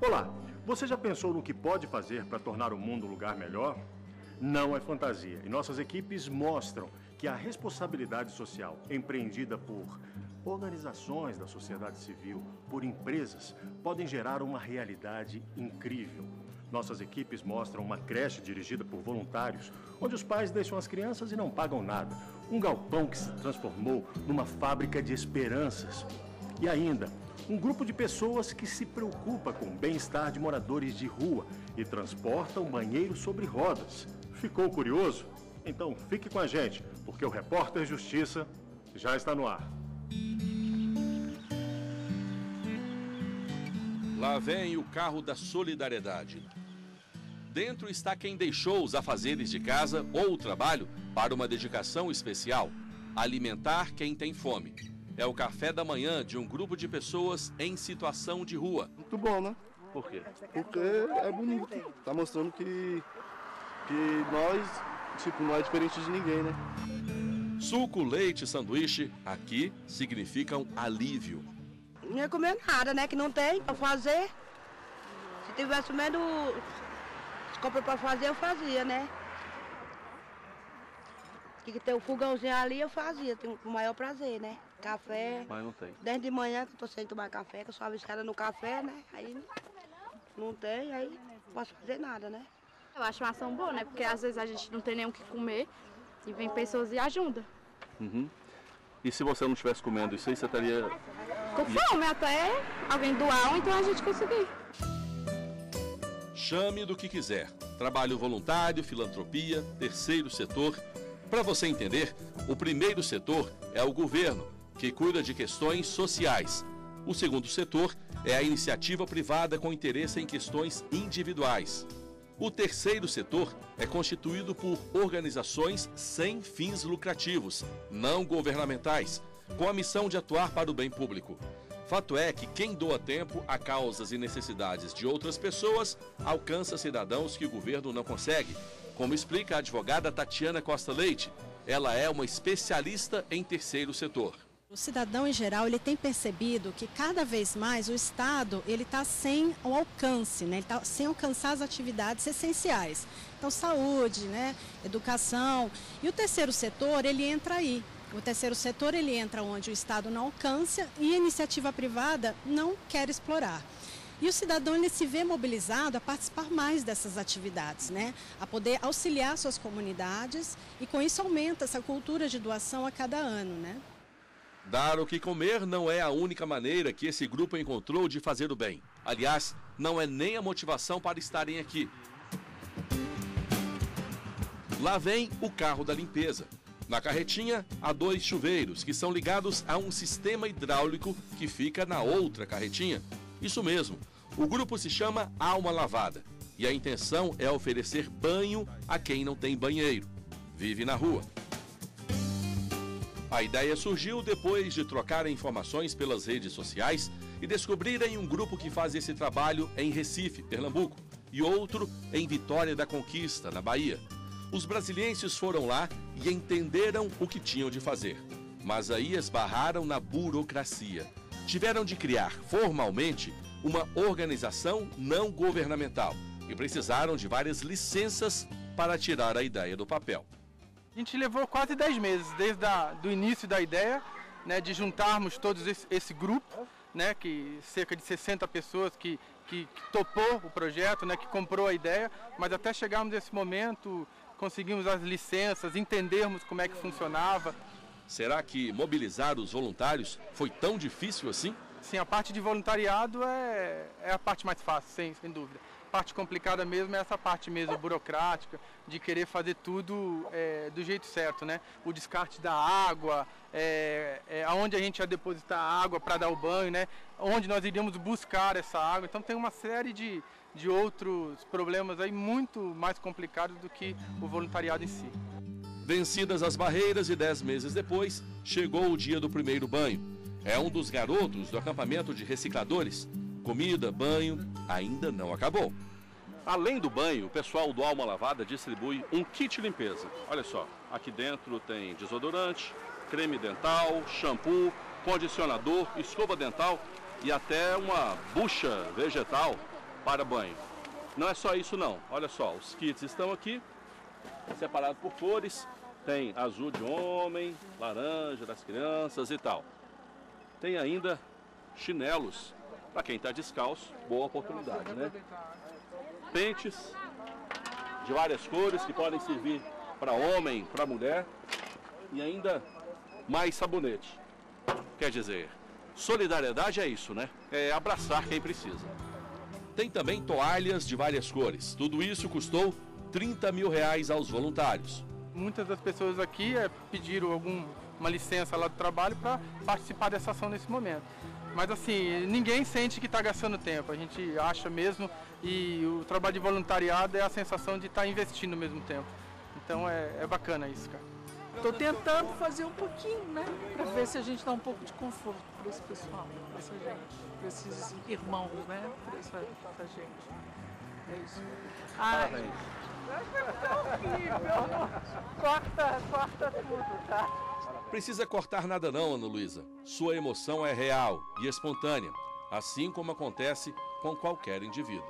Olá, você já pensou no que pode fazer para tornar o mundo um lugar melhor? Não é fantasia, e nossas equipes mostram que a responsabilidade social empreendida por organizações da sociedade civil, por empresas, podem gerar uma realidade incrível. Nossas equipes mostram uma creche dirigida por voluntários, onde os pais deixam as crianças e não pagam nada. Um galpão que se transformou numa fábrica de esperanças. E ainda, um grupo de pessoas que se preocupa com o bem-estar de moradores de rua e transporta um banheiro sobre rodas. Ficou curioso? Então fique com a gente, porque o Repórter Justiça já está no ar. Lá vem o carro da solidariedade. Dentro está quem deixou os afazeres de casa ou o trabalho para uma dedicação especial: alimentar quem tem fome. É o café da manhã de um grupo de pessoas em situação de rua. Muito bom, né? Por quê? Porque é bonito. Tá mostrando que nós, não é diferente de ninguém, né? Suco, leite, sanduíche, aqui significam alívio. Não ia comer nada, né? Que não tem pra fazer. Se tivesse menos compra pra fazer, eu fazia, né? Que tem o fogãozinho ali, eu fazia, tenho o maior prazer, né? Café. Mas não tem. Desde de manhã que eu tô sem tomar café, que eu sou aviscada no café, né? Aí não tem, aí não posso fazer nada, né? Eu acho uma ação boa, né? Porque às vezes a gente não tem nem o que comer e vem pessoas e ajudam. Uhum. E se você não estivesse comendo isso aí, você estaria... Com fome, até alguém doar ou então a gente conseguir. Chame do que quiser. Trabalho voluntário, filantropia, terceiro setor. Para você entender, o primeiro setor é o governo, que cuida de questões sociais. O segundo setor é a iniciativa privada com interesse em questões individuais. O terceiro setor é constituído por organizações sem fins lucrativos, não governamentais, com a missão de atuar para o bem público. Fato é que quem doa tempo a causas e necessidades de outras pessoas alcança cidadãos que o governo não consegue, como explica a advogada Tatiana Costa Leite. Ela é uma especialista em terceiro setor. O cidadão, em geral, ele tem percebido que cada vez mais o Estado está sem o alcance, né? Ele está sem alcançar as atividades essenciais. Então, saúde, né? Educação. E o terceiro setor, ele entra aí. O terceiro setor, ele entra onde o Estado não alcança e a iniciativa privada não quer explorar. E o cidadão, ele se vê mobilizado a participar mais dessas atividades, né? A poder auxiliar suas comunidades e com isso aumenta essa cultura de doação a cada ano, né? Dar o que comer não é a única maneira que esse grupo encontrou de fazer o bem. Aliás, não é nem a motivação para estarem aqui. Lá vem o carro da limpeza. Na carretinha, há 2 chuveiros que são ligados a um sistema hidráulico que fica na outra carretinha. Isso mesmo, o grupo se chama Alma Lavada e a intenção é oferecer banho a quem não tem banheiro, vive na rua. A ideia surgiu depois de trocarem informações pelas redes sociais e descobrirem um grupo que faz esse trabalho em Recife, Pernambuco, e outro em Vitória da Conquista, na Bahia. Os brasilienses foram lá e entenderam o que tinham de fazer, mas aí esbarraram na burocracia. Tiveram de criar formalmente uma organização não governamental e precisaram de várias licenças para tirar a ideia do papel. A gente levou quase 10 meses, desde o início da ideia, né, de juntarmos todos esse grupo, né, que cerca de 60 pessoas que topou o projeto, né, que comprou a ideia, mas até chegarmos nesse momento, conseguimos as licenças, entendermos como é que funcionava. Será que mobilizar os voluntários foi tão difícil assim? Sim, a parte de voluntariado é a parte mais fácil, sem dúvida. A parte complicada mesmo é essa parte mesmo burocrática, de querer fazer tudo do jeito certo, né? O descarte da água, aonde a gente ia depositar a água para dar o banho, né? Onde nós iríamos buscar essa água. Então tem uma série de outros problemas aí muito mais complicados do que o voluntariado em si. Vencidas as barreiras e 10 meses depois, chegou o dia do primeiro banho. É um dos garotos do acampamento de recicladores. Comida, banho, ainda não acabou. Além do banho, o pessoal do Alma Lavada distribui um kit limpeza. Olha só, aqui dentro tem desodorante, creme dental, shampoo, condicionador, escova dental e até uma bucha vegetal para banho. Não é só isso não, olha só, os kits estão aqui, separados por cores, tem azul de homem, laranja das crianças e tal. Tem ainda chinelos, para quem está descalço, boa oportunidade, né? Pentes de várias cores que podem servir para homem, para mulher e ainda mais sabonete. Quer dizer, solidariedade é isso, né? É abraçar quem precisa. Tem também toalhas de várias cores. Tudo isso custou R$30 mil aos voluntários. Muitas das pessoas aqui pediram uma licença lá do trabalho para participar dessa ação nesse momento. Mas assim, ninguém sente que está gastando tempo, a gente acha mesmo, e o trabalho de voluntariado é a sensação de estar investindo ao mesmo tempo. Então é bacana isso, cara. Estou tentando fazer um pouquinho, né? Para ver se a gente dá um pouco de conforto para esse pessoal, para essa gente, para esses irmãos, né? Para essa gente. É isso. Parabéns. Corta tudo, tá? Precisa cortar nada não, Ana Luísa. Sua emoção é real e espontânea, assim como acontece com qualquer indivíduo.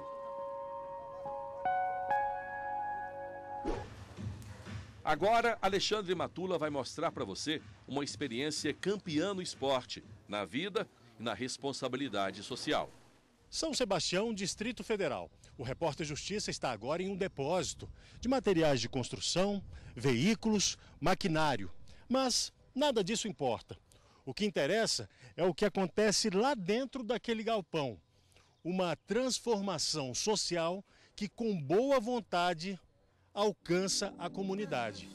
Agora, Alexandre Matula vai mostrar para você uma experiência campeã no esporte, na vida e na responsabilidade social. São Sebastião, Distrito Federal. O Repórter Justiça está agora em um depósito de materiais de construção, veículos, maquinário. Mas nada disso importa. O que interessa é o que acontece lá dentro daquele galpão. Uma transformação social que, com boa vontade, alcança a comunidade.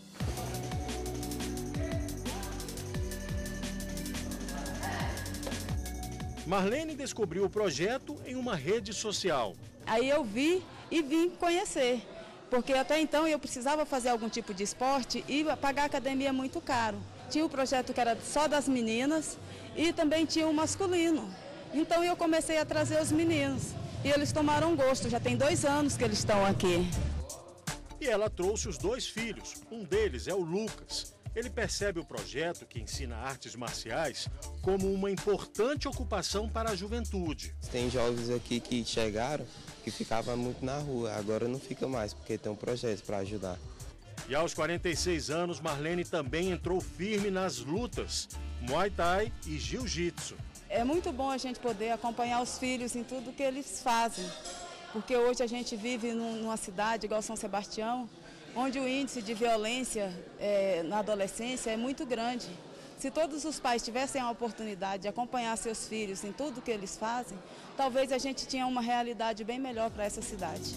Marlene descobriu o projeto em uma rede social. Aí eu vi e vim conhecer, porque até então eu precisava fazer algum tipo de esporte e pagar a academia é muito caro. Tinha o projeto que era só das meninas e também tinha o masculino. Então eu comecei a trazer os meninos e eles tomaram gosto, já tem 2 anos que eles estão aqui. E ela trouxe os 2 filhos, um deles é o Lucas. Ele percebe o projeto, que ensina artes marciais, como uma importante ocupação para a juventude. Tem jovens aqui que chegaram, que ficavam muito na rua, agora não fica mais, porque tem um projeto para ajudar. E aos 46 anos, Marlene também entrou firme nas lutas, Muay Thai e Jiu-Jitsu. É muito bom a gente poder acompanhar os filhos em tudo que eles fazem, porque hoje a gente vive numa cidade igual São Sebastião, onde o índice de violência na adolescência é muito grande. Se todos os pais tivessem a oportunidade de acompanhar seus filhos em tudo que eles fazem, talvez a gente tinha uma realidade bem melhor para essa cidade.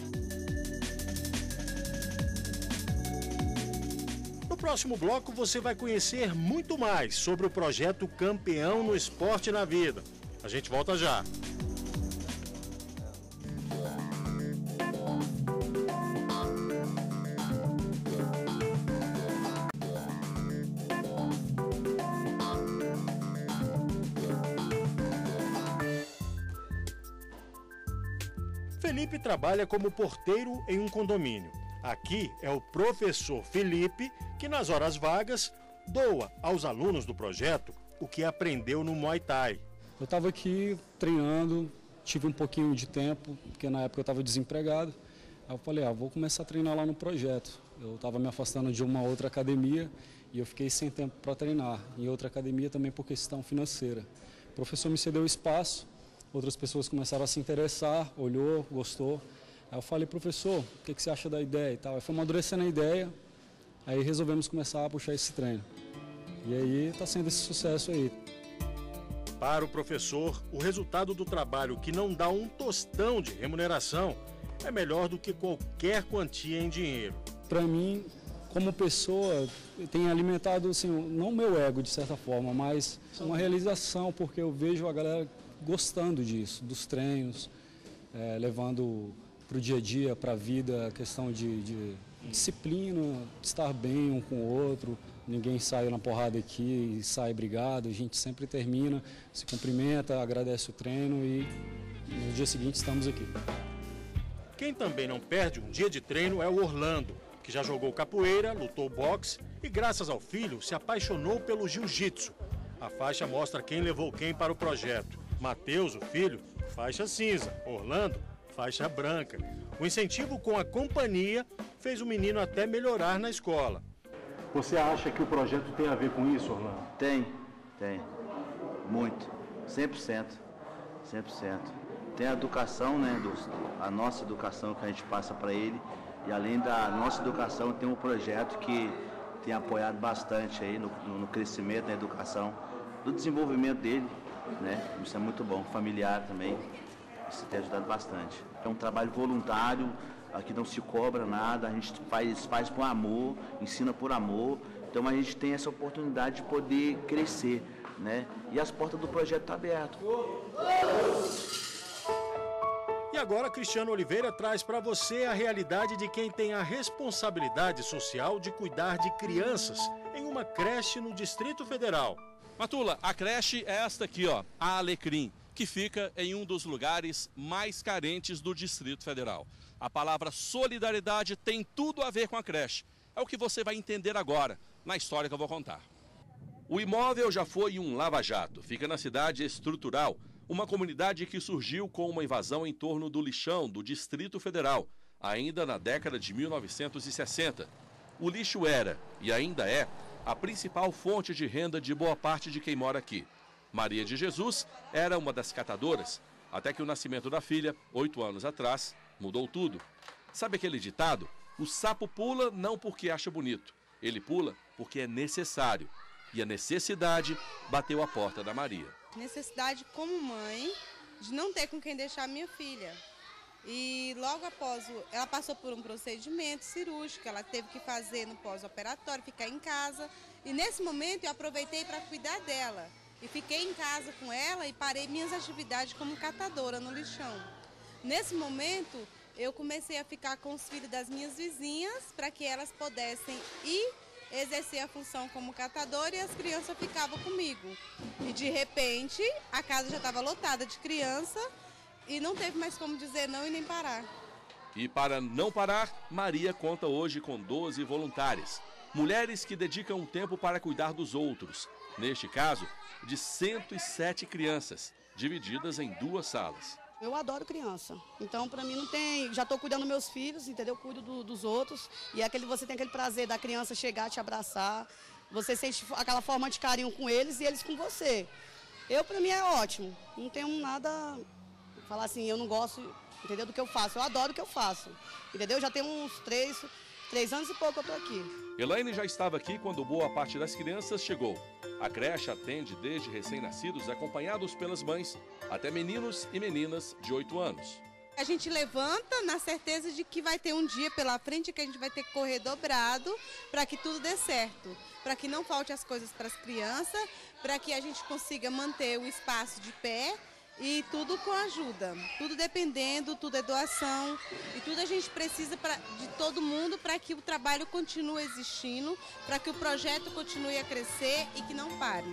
No próximo bloco você vai conhecer muito mais sobre o projeto Campeão no Esporte na Vida. A gente volta já. Felipe trabalha como porteiro em um condomínio. Aqui é o professor Felipe que, nas horas vagas, doa aos alunos do projeto o que aprendeu no Muay Thai. Eu estava aqui treinando, tive um pouquinho de tempo, porque na época eu estava desempregado. Aí eu falei, vou começar a treinar lá no projeto. Eu estava me afastando de uma outra academia e eu fiquei sem tempo para treinar. Em outra academia também por questão financeira. O professor me cedeu espaço, outras pessoas começaram a se interessar, olhou, gostou. Aí eu falei, professor, o que você acha da ideia e tal? Aí foi amadurecendo a ideia, aí resolvemos começar a puxar esse treino. E aí está sendo esse sucesso aí. Para o professor, o resultado do trabalho que não dá um tostão de remuneração é melhor do que qualquer quantia em dinheiro. Para mim, como pessoa, tem alimentado, assim, não o meu ego de certa forma, mas uma realização, porque eu vejo a galera gostando disso, dos treinos, levando para o dia a dia, para a vida, a questão de disciplina, de estar bem um com o outro. Ninguém sai na porrada aqui e sai brigado, a gente sempre termina, se cumprimenta, agradece o treino e no dia seguinte estamos aqui. Quem também não perde um dia de treino é o Orlando, que já jogou capoeira, lutou boxe e, graças ao filho, se apaixonou pelo jiu-jitsu. A faixa mostra quem levou quem para o projeto. Matheus, o filho, faixa cinza. Orlando, faixa branca. O incentivo com a companhia fez o menino até melhorar na escola. Você acha que o projeto tem a ver com isso, Orlando? Tem. Muito. 100%. Tem a educação, né? A nossa educação que a gente passa para ele. E além da nossa educação, tem um projeto que tem apoiado bastante aí no crescimento da educação, do desenvolvimento dele, né? Isso é muito bom. Familiar também. Isso tem ajudado bastante. É um trabalho voluntário, aqui não se cobra nada, a gente faz por amor, ensina por amor. Então a gente tem essa oportunidade de poder crescer, né? E as portas do projeto estão abertas. E agora Cristiano Oliveira traz para você a realidade de quem tem a responsabilidade social de cuidar de crianças em uma creche no Distrito Federal. Matula, a creche é esta aqui, ó, a Alecrim, que fica em um dos lugares mais carentes do Distrito Federal. A palavra solidariedade tem tudo a ver com a creche. É o que você vai entender agora, na história que eu vou contar. O imóvel já foi um lava-jato. Fica na cidade estrutural, uma comunidade que surgiu com uma invasão em torno do lixão do Distrito Federal, ainda na década de 1960. O lixo era, e ainda é, a principal fonte de renda de boa parte de quem mora aqui. Maria de Jesus era uma das catadoras, até que o nascimento da filha, 8 anos atrás, mudou tudo. Sabe aquele ditado? O sapo pula não porque acha bonito, ele pula porque é necessário. E a necessidade bateu a porta da Maria. Necessidade como mãe de não ter com quem deixar minha filha. E logo após, ela passou por um procedimento cirúrgico, ela teve que fazer no pós-operatório, ficar em casa. E nesse momento eu aproveitei para cuidar dela. E fiquei em casa com ela e parei minhas atividades como catadora no lixão. Nesse momento, eu comecei a ficar com os filhos das minhas vizinhas para que elas pudessem ir exercer a função como catadora e as crianças ficavam comigo. E de repente, a casa já estava lotada de criança e não teve mais como dizer não e nem parar. E para não parar, Maria conta hoje com 12 voluntárias. Mulheres que dedicam um tempo para cuidar dos outros. Neste caso, de 107 crianças, divididas em 2 salas. Eu adoro criança, então para mim não tem, já estou cuidando dos meus filhos, entendeu? Cuido dos outros e você tem aquele prazer da criança chegar, te abraçar, você sente aquela forma de carinho com eles e eles com você. Para mim é ótimo, não tenho nada, falar assim, eu não gosto, entendeu, do que eu faço, eu adoro o que eu faço, entendeu? Já tem uns 3 anos e pouco eu estou aqui. Elaine já estava aqui quando boa parte das crianças chegou. A creche atende desde recém-nascidos acompanhados pelas mães, até meninos e meninas de 8 anos. A gente levanta na certeza de que vai ter um dia pela frente que a gente vai ter que correr dobrado para que tudo dê certo, para que não falte as coisas para as crianças, para que a gente consiga manter o espaço de pé. E tudo com ajuda, tudo dependendo, tudo é doação e tudo a gente precisa de todo mundo para que o trabalho continue existindo, para que o projeto continue a crescer e que não pare.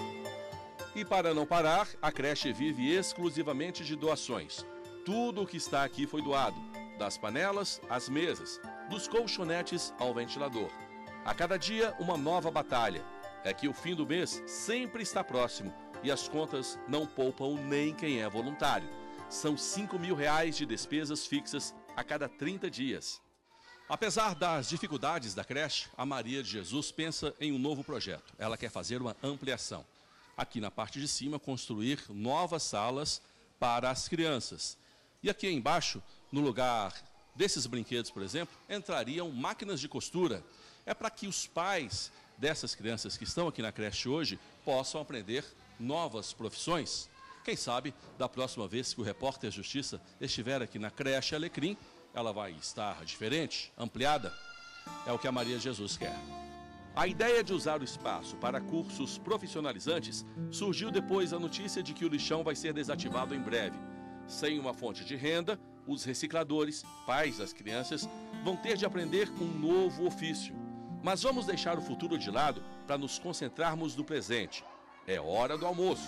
E para não parar, a creche vive exclusivamente de doações. Tudo o que está aqui foi doado, das panelas às mesas, dos colchonetes ao ventilador. A cada dia, uma nova batalha. É que o fim do mês sempre está próximo. E as contas não poupam nem quem é voluntário. São R$5.000 de despesas fixas a cada 30 dias. Apesar das dificuldades da creche, a Maria de Jesus pensa em um novo projeto. Ela quer fazer uma ampliação. Aqui na parte de cima, construir novas salas para as crianças. E aqui embaixo, no lugar desses brinquedos, por exemplo, entrariam máquinas de costura. É para que os pais dessas crianças que estão aqui na creche hoje possam aprender novas profissões. Quem sabe, da próxima vez que o Repórter Justiça estiver aqui na creche Alecrim, ela vai estar diferente, ampliada. É o que a Maria Jesus quer. A ideia de usar o espaço para cursos profissionalizantes surgiu depois da notícia de que o lixão vai ser desativado em breve. Sem uma fonte de renda, os recicladores, pais das crianças, vão ter de aprender um novo ofício. Mas vamos deixar o futuro de lado para nos concentrarmos no presente. É hora do almoço.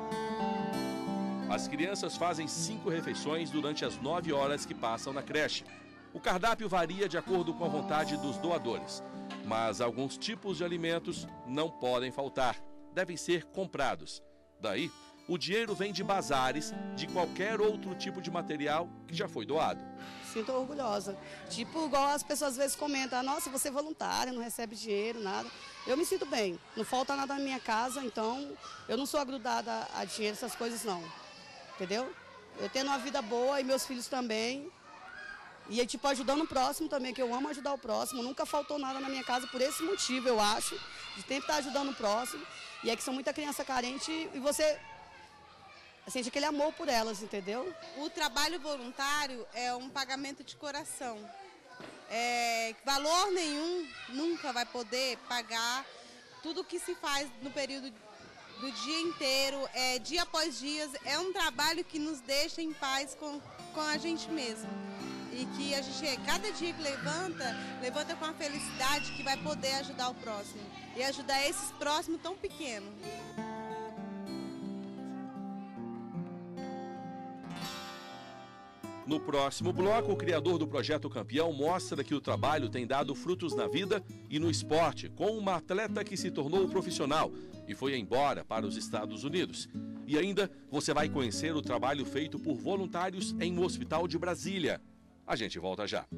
As crianças fazem 5 refeições durante as 9 horas que passam na creche. O cardápio varia de acordo com a vontade dos doadores, mas alguns tipos de alimentos não podem faltar, devem ser comprados. Daí, O dinheiro vem de bazares, de qualquer outro tipo de material que já foi doado. Sinto orgulhosa. Tipo, igual as pessoas às vezes comentam, nossa, você é voluntária, não recebe dinheiro, nada. Eu me sinto bem, não falta nada na minha casa, então eu não sou agrudada a dinheiro, essas coisas não. Entendeu? Eu tendo uma vida boa e meus filhos também. E tipo, ajudando o próximo também, que eu amo ajudar o próximo. Nunca faltou nada na minha casa por esse motivo, eu acho. De sempre estar ajudando o próximo. E é que são muita criança carente e você sente aquele amor por elas, entendeu? O trabalho voluntário é um pagamento de coração. Valor nenhum nunca vai poder pagar tudo o que se faz no período do dia inteiro, dia após dia. É um trabalho que nos deixa em paz com a gente mesmo. E que a gente, cada dia que levanta com a felicidade que vai poder ajudar o próximo. E ajudar esses próximos tão pequenos. No próximo bloco, o criador do Projeto Campeão mostra que o trabalho tem dado frutos na vida e no esporte, com uma atleta que se tornou profissional e foi embora para os Estados Unidos. E ainda você vai conhecer o trabalho feito por voluntários em um hospital de Brasília. A gente volta já.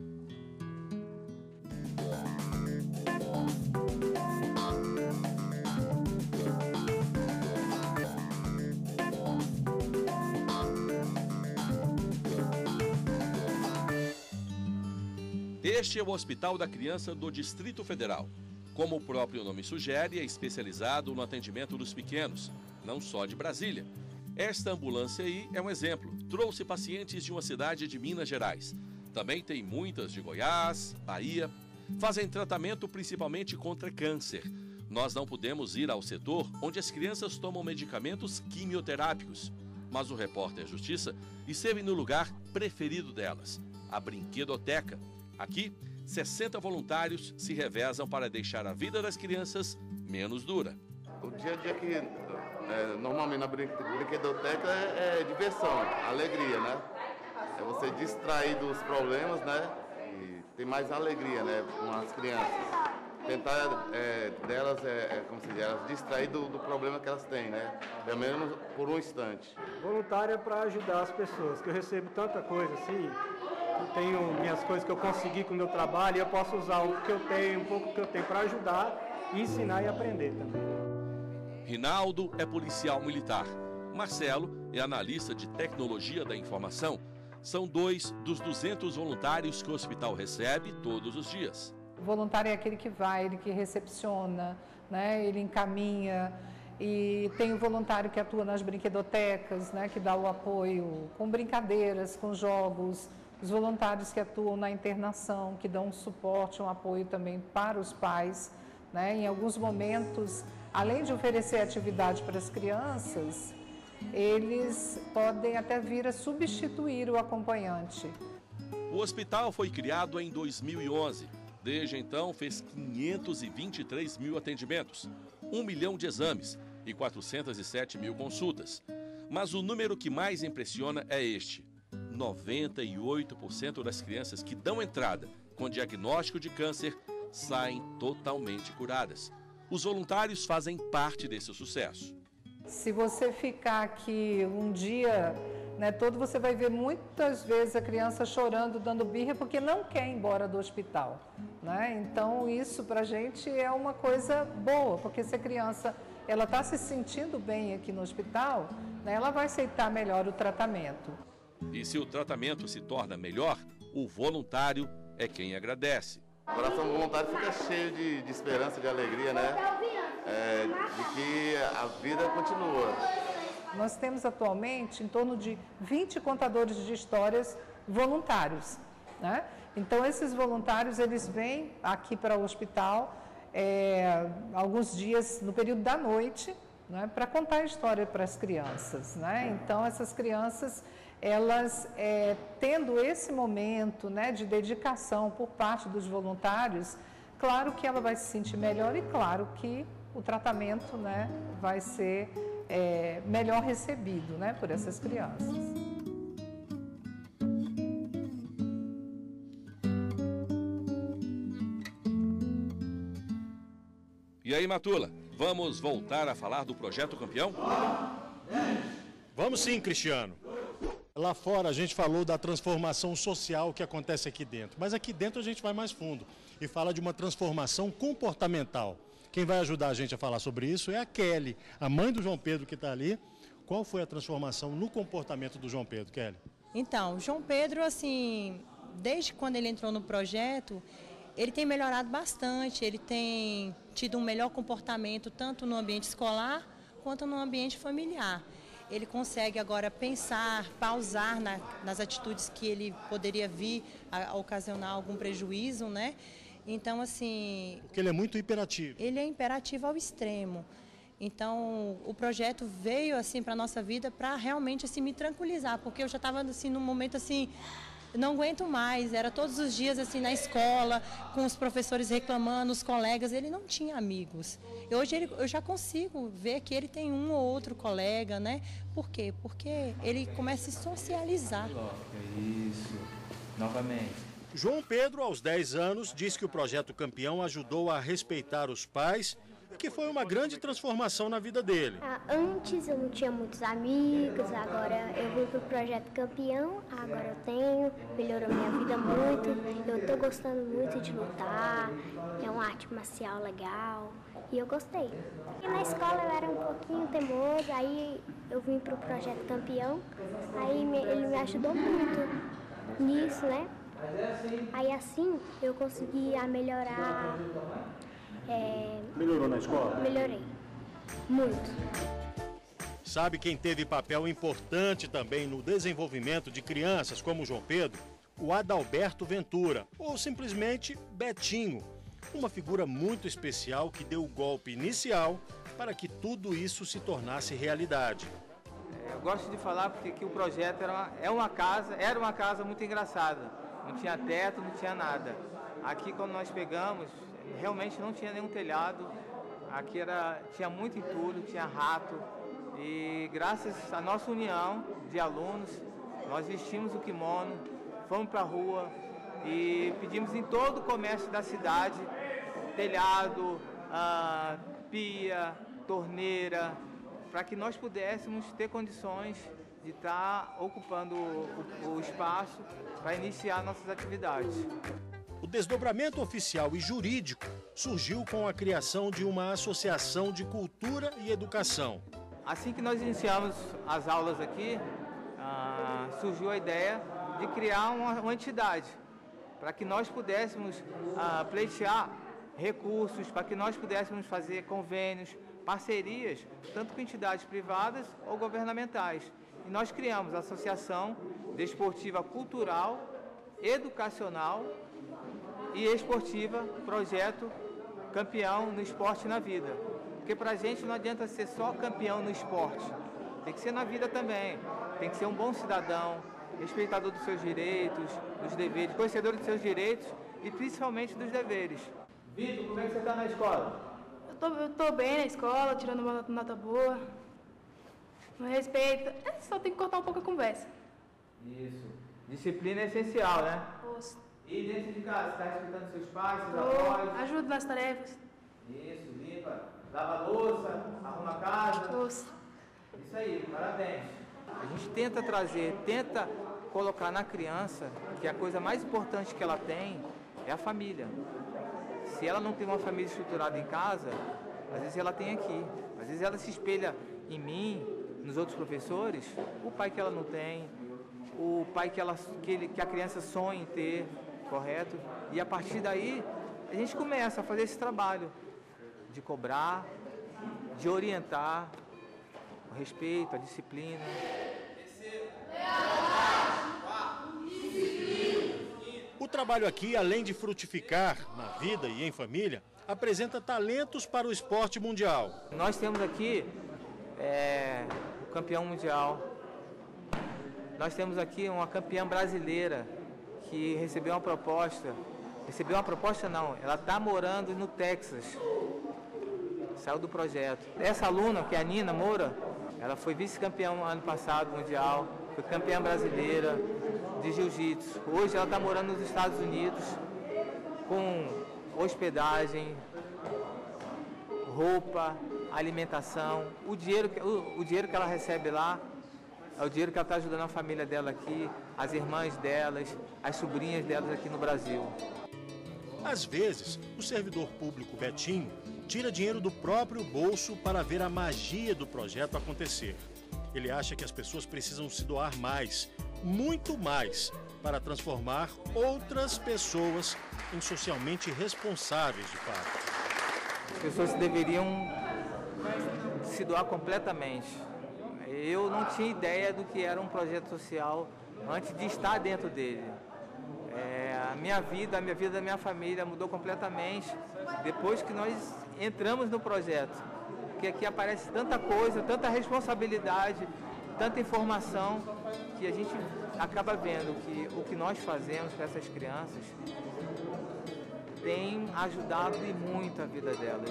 Este é o Hospital da Criança do Distrito Federal. Como o próprio nome sugere, é especializado no atendimento dos pequenos, não só de Brasília. Esta ambulância aí é um exemplo. Trouxe pacientes de uma cidade de Minas Gerais. Também tem muitas de Goiás, Bahia. Fazem tratamento principalmente contra câncer. Nós não podemos ir ao setor onde as crianças tomam medicamentos quimioterápicos. Mas o repórter Justiça esteve no lugar preferido delas, a brinquedoteca. Aqui, 60 voluntários se revezam para deixar a vida das crianças menos dura. O dia a dia aqui, normalmente na brinquedoteca é diversão, alegria, né? É você distrair dos problemas, né? E ter mais alegria, né? Com as crianças. Tentar delas, como se diz, elas distrair do problema que elas têm, né? Pelo menos por um instante. Voluntário é para ajudar as pessoas, que eu recebo tanta coisa assim. Eu tenho minhas coisas que eu consegui com o meu trabalho e eu posso usar o que eu tenho, um pouco que eu tenho para ajudar, ensinar e aprender também. Rinaldo é policial militar. Marcelo é analista de tecnologia da informação. São 2 dos 200 voluntários que o hospital recebe todos os dias. O voluntário é aquele que vai, ele que recepciona, né? Ele encaminha. E tem o voluntário que atua nas brinquedotecas, né? Que dá o apoio com brincadeiras, com jogos. Os voluntários que atuam na internação, que dão um suporte, um apoio também para os pais, né? Em alguns momentos, além de oferecer atividade para as crianças, eles podem até vir a substituir o acompanhante. O hospital foi criado em 2011. Desde então, fez 523 mil atendimentos, 1 milhão de exames e 407 mil consultas. Mas o número que mais impressiona é este. 98% das crianças que dão entrada com diagnóstico de câncer saem totalmente curadas. Os voluntários fazem parte desse sucesso. Se você ficar aqui um dia, né, todo, você vai ver muitas vezes a criança chorando, dando birra, porque não quer ir embora do hospital, né? Então isso pra gente é uma coisa boa, porque se a criança ela está se sentindo bem aqui no hospital, né, ela vai aceitar melhor o tratamento. E se o tratamento se torna melhor, o voluntário é quem agradece. O coração do voluntário fica cheio de esperança, de alegria, né? De que a vida continua. Nós temos atualmente em torno de 20 contadores de histórias voluntários, né? Então esses voluntários eles vêm aqui para o hospital alguns dias no período da noite, né, para contar a história para as crianças, né? Então essas crianças elas tendo esse momento, né, de dedicação por parte dos voluntários, claro que ela vai se sentir melhor e claro que o tratamento, né, vai ser melhor recebido, né, por essas crianças. E aí, Matula, vamos voltar a falar do Projeto Campeão? Vamos sim, Cristiano. Lá fora a gente falou da transformação social que acontece aqui dentro, mas aqui dentro a gente vai mais fundo e fala de uma transformação comportamental. Quem vai ajudar a gente a falar sobre isso é a Kelly, a mãe do João Pedro que está ali. Qual foi a transformação no comportamento do João Pedro, Kelly? Então, o João Pedro, assim, desde quando ele entrou no projeto, ele tem melhorado bastante, ele tem tido um melhor comportamento tanto no ambiente escolar quanto no ambiente familiar. Ele consegue agora pensar, pausar nas atitudes que ele poderia vir a ocasionar algum prejuízo, né? Então, assim... Porque ele é muito hiperativo. Ele é imperativo ao extremo. Então, o projeto veio, assim, para a nossa vida para realmente, assim, me tranquilizar, porque eu já estava, assim, num momento, assim... Não aguento mais, era todos os dias assim na escola, com os professores reclamando, os colegas, ele não tinha amigos. E hoje eu já consigo ver que ele tem um ou outro colega, né? Por quê? Porque ele começa a se socializar. Isso, novamente. João Pedro, aos 10 anos, diz que o Projeto Campeão ajudou a respeitar os pais, que foi uma grande transformação na vida dele. Antes eu não tinha muitos amigos, agora eu vim para o Projeto Campeão, agora eu tenho, melhorou minha vida muito, eu estou gostando muito de lutar, é uma arte marcial legal e eu gostei. E na escola eu era um pouquinho teimoso, aí eu vim para o Projeto Campeão, aí ele me ajudou muito nisso, né? Aí assim eu consegui melhorar. Melhorou na escola? Melhorei. Muito. Sabe quem teve papel importante também no desenvolvimento de crianças como o João Pedro? O Adalberto Ventura, ou simplesmente Betinho. Uma figura muito especial que deu o golpe inicial para que tudo isso se tornasse realidade. Eu gosto de falar porque que o projeto era uma casa muito engraçada. Não tinha teto, não tinha nada. Aqui quando nós pegamos, realmente não tinha nenhum telhado, aqui tinha muito entulho, tinha rato e graças à nossa união de alunos, nós vestimos o kimono, fomos para a rua e pedimos em todo o comércio da cidade, telhado, pia, torneira, para que nós pudéssemos ter condições de estar ocupando o espaço para iniciar nossas atividades. O desdobramento oficial e jurídico surgiu com a criação de uma associação de cultura e educação. Assim que nós iniciamos as aulas aqui, surgiu a ideia de criar uma entidade para que nós pudéssemos pleitear recursos, para que nós pudéssemos fazer convênios, parcerias, tanto com entidades privadas ou governamentais. E nós criamos a Associação Desportiva Cultural, Educacional e esportiva, Projeto Campeão no Esporte e na Vida. Porque para a gente não adianta ser só campeão no esporte, tem que ser na vida também. Tem que ser um bom cidadão, respeitador dos seus direitos, dos deveres, conhecedor dos seus direitos e principalmente dos deveres. Vitor, como é que você está na escola? Eu tô bem na escola, tirando uma nota boa. No respeito, só tem que cortar um pouco a conversa. Isso. Disciplina é essencial, né? Ouço. E dentro de casa, você está respeitando seus pais, seus avós? Ajudo nas tarefas. Isso, limpa, lava a louça, arruma a casa. Ouço. Isso aí, parabéns. A gente tenta colocar na criança que a coisa mais importante que ela tem é a família. Se ela não tem uma família estruturada em casa, às vezes ela tem aqui. Às vezes ela se espelha em mim, nos outros professores, o pai que ela não tem, o pai que a criança sonha em ter, correto? E a partir daí, a gente começa a fazer esse trabalho de cobrar, de orientar, o respeito, a disciplina. O trabalho aqui, além de frutificar na vida e em família, apresenta talentos para o esporte mundial. Nós temos aqui o campeão mundial. Nós temos aqui uma campeã brasileira que recebeu uma proposta. Recebeu uma proposta não, ela está morando no Texas. Saiu do projeto. Essa aluna, que é a Nina Moura, ela foi vice-campeã ano passado mundial, foi campeã brasileira de jiu-jitsu. Hoje ela está morando nos Estados Unidos com hospedagem, roupa, alimentação. O dinheiro que ela recebe lá é o dinheiro que ela está ajudando a família dela aqui, as irmãs delas, as sobrinhas delas aqui no Brasil. Às vezes, o servidor público Betinho tira dinheiro do próprio bolso para ver a magia do projeto acontecer. Ele acha que as pessoas precisam se doar mais, muito mais, para transformar outras pessoas em socialmente responsáveis de fato. As pessoas deveriam se doar completamente. Eu não tinha ideia do que era um projeto social antes de estar dentro dele. A minha vida da minha família mudou completamente depois que nós entramos no projeto. Porque aqui aparece tanta coisa, tanta responsabilidade, tanta informação, que a gente acaba vendo que o que nós fazemos para essas crianças tem ajudado e muito a vida delas.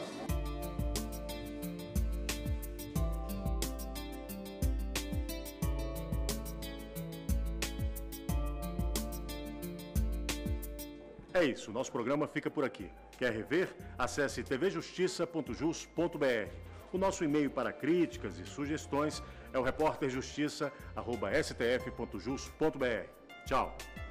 É isso, nosso programa fica por aqui. Quer rever? Acesse tvjustiça.jus.br. O nosso e-mail para críticas e sugestões é o repórterjustiça@stf.jus.br. Tchau!